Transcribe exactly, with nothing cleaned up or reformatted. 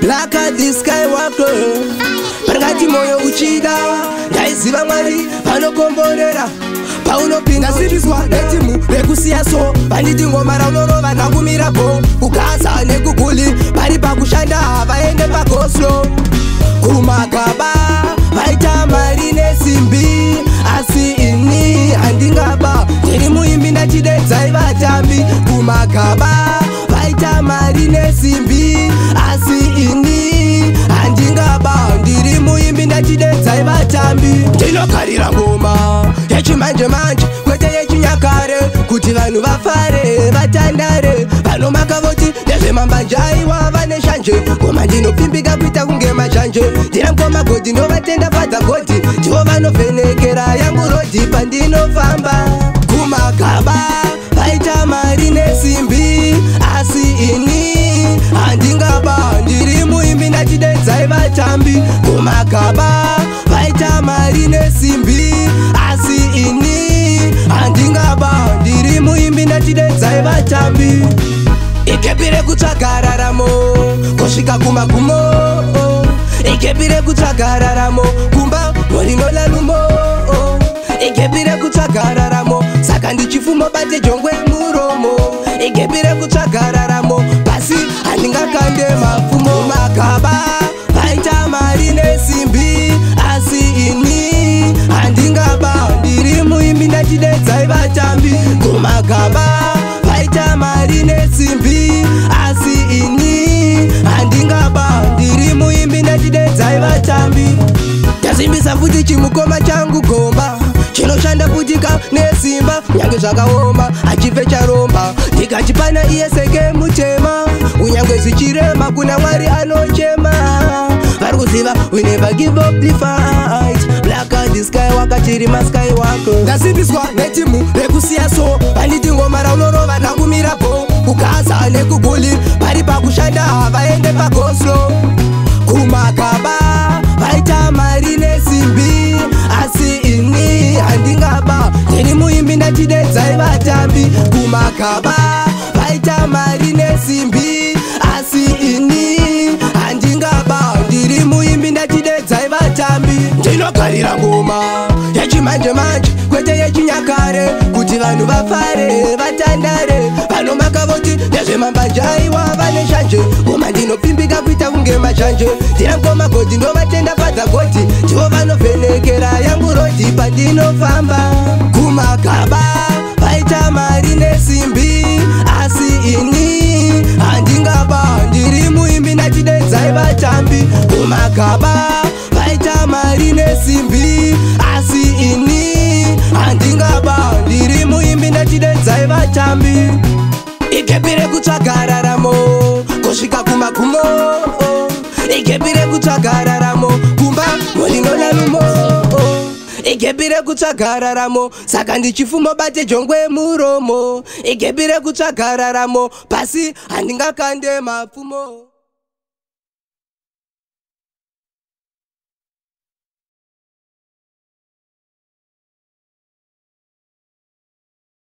Black at the Skywalker. Parangati moyo uchida. Ndaiziva mwari vanokomborera. Paunopinda siriswa netimu rekusiya so. Banditi ngoma raunorova nakumirapo. Kugaza nekuguli pari pakushanda vaende pagoslo. Kumagaba vaita mari nesimbi. Asi ini handingaba ndiri muimbi ndachidedzai vatambi. Kumagaba vaita mari nesimbi. Asi ini handingaba ndiri muimbi ndachidedzai vatambi. Ndinogarira ngoma yechimanje manje kwete yechinyakare, kuti vanhu vafare vatandare. Vanomaka voti ndezvemambanjaiwa vane shanje. Ngoma ndinopfimbika kuita kunge mazhanje. Ndira ngoma godi ndovatenda fadza godi. Ndivo vanovhenekera yangu rodhi pandinofamba. Kumagaba vaita mari nesimbi. Asi ini handingaba ndiri muimbi ndachidedzai vatambi. Kumagaba vaita mari nesimbi. Asi ini handingaba ndiri muimbi ndachidedzai vatambi. Ikepire kutsvaga raramo kusvika kumagumo. Ikepire kutsvaga raramo kumba morinola lumo. Ikepire kutsvaga raramo saka ndichifumo bate jongwe muromo. Ikepire kutsvaga raramo pasi handingakande mapfumo. Magaba vaita mari nesimbi. Asi ini handingaba ndiri muimbi ndachidedzai vatambi. Kumagaba vaita mari nesimbi. Asi ini handingaba ndiri muimbi ndachidedzai vatambi. Ndasimbisa futi chimukoma changu gomba chinoshanda futika nesimba. Nyange zvakaoma achibve charomba ndikachipana iye seke mutema. Unyange zvichirema kuna mwari anochema. Vari kuziva we never give up the fight. Black at the Skywalker chiri maskywalker. Ndasimbiswa netimu rekusiya so. Banditi ngoma raunorova nakumirapo. Kugaza nekuguli pari pakushanda vaende pagoslo. Kumagaba vaita mari nesimbi. Asi ini handingaba ndiri muimbi ndachidedzai vatambi. Kumagaba vaita mari nesimbi. Asi ini handingaba ndiri muimbi ndachidedzai vatambi. Ndinogarira ngoma yechimanje manje kwete yechinyakare, kuti vanhu vafare vatandare. Vanomaka voti ndezvemambanjaiwa vane shanje. Ngoma ndinopfimbika kuita kunge mazhanje. Ndira ngoma godi ndovatenda fadza godi. Ndivo vanovhenekera yangu rodhi pandinofamba. Kumagaba vaita mari nesimbi. Asi ini handingaba ndiri muimbi ndachidedzai vatambi. Kumagaba vaita mari nesimbi. Asi ini handingaba ndiri muimbi ndachidedzai vatambi. Ikepire kutsvaga raramo kusvika kumagumo. Ikepire kutsvaga raramo kumba morinola lumo. Ikepire kutsvaga raramo saka ndichifumo bate jongwe muromo. Ikepire kutsvaga raramo pasi handingakande mapfumo.